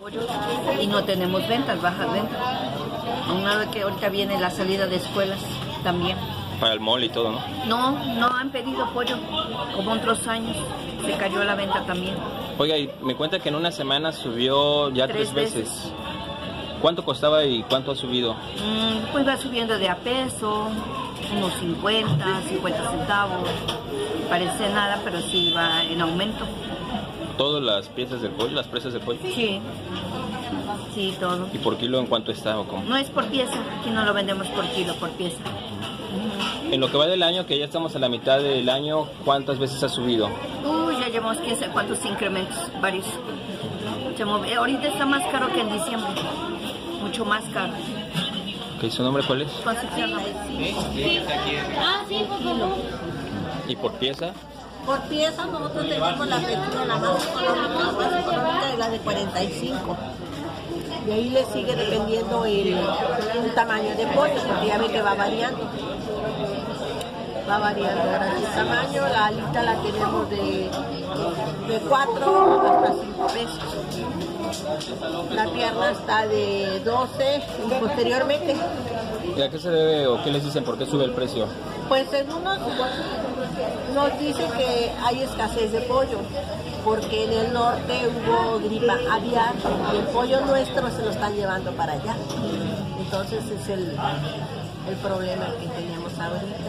Y no tenemos ventas, bajas ventas. Aunado que ahorita viene la salida de escuelas también. Para el mall y todo, ¿no? No han pedido pollo como otros años. Se cayó la venta también. Oiga, y me cuenta que en una semana subió ya tres veces. ¿Cuánto costaba y cuánto ha subido? Pues va subiendo de a peso, unos 50 centavos. Parece nada, pero sí va en aumento. ¿Todas las piezas del pollo, las presas del pollo? Sí, todo. ¿Y por kilo en cuánto está o cómo? No es por pieza, aquí no lo vendemos por kilo, por pieza. En lo que va del año, que ya estamos a la mitad del año, ¿cuántas veces ha subido? Ya llevamos 15 cuántos incrementos, varios. Ahorita está más caro que en diciembre, mucho más caro. ¿Qué ¿Su nombre cuál es? Concepción. Sí, por favor. ¿Y por pieza? Por pieza nosotros tenemos la pechuga, la más económica es la de 45. De ahí le sigue dependiendo el tamaño de pollo, porque ya ve que va variando. Va variando ahora el tamaño, la alita la tenemos de 4 hasta 5 pesos. La pierna está de 12 y posteriormente. ¿Y a qué se debe o qué les dicen por qué sube el precio? Pues en unos nos dicen que hay escasez de pollo, porque en el norte hubo gripa aviar y el pollo nuestro se lo están llevando para allá. Entonces es el problema que tenemos ahorita.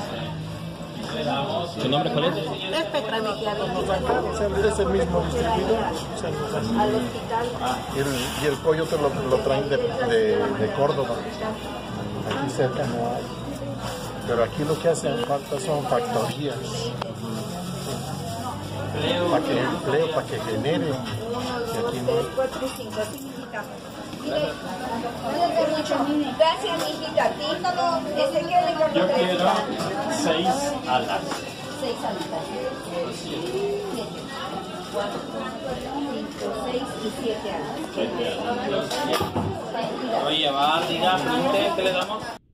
¿Su nombre cuál es? Es Petra Mejía. Es el mismo distribuidor. Al hospital. Y el pollo te lo traen de Córdoba. Aquí cerca no hay. Pero aquí lo que hacen falta son factorías. Para que empleo, para que genere. Y aquí no. Gracias, mijita. Yo quiero 6 alas. 6 alitas. 4, 5, 6 y 7 alas. Oye, va, diga, ¿qué le damos?